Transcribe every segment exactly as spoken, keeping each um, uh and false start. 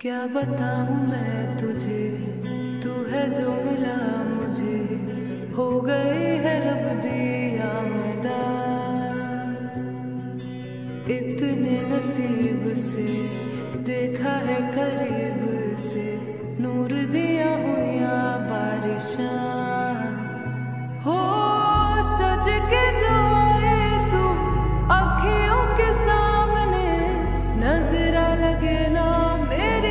क्या बताऊं मैं तुझे, तू है जो मिला मुझे, हो गई है रब दी आमदा। इतने नसीब से देखा है करीब से, नूर दिया हुआ बारिशां हो सज के जो आए तू आँखियों के सामने, नजरा लगे ना मेरी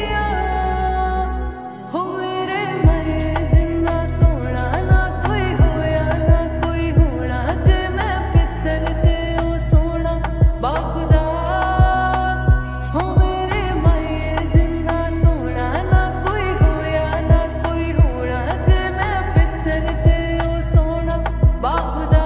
हो मेरे मैं जिन्ना सोना ना कोई होया ना कोई होना, जे मैं पितर ते ओ सोना बाखुदा हो मेरे मैं जिन्ना सोना ना कोई होया ना कोई होना, जे मैं पितर ते ओ सोना बाखुदा।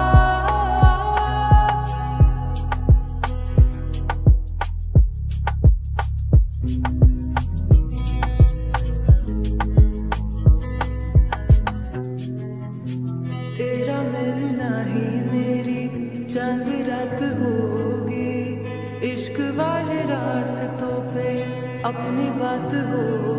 तेरा मिलना ही मेरी चांद रात होगी, इश्क वाले रास्तों पे अपनी बात हो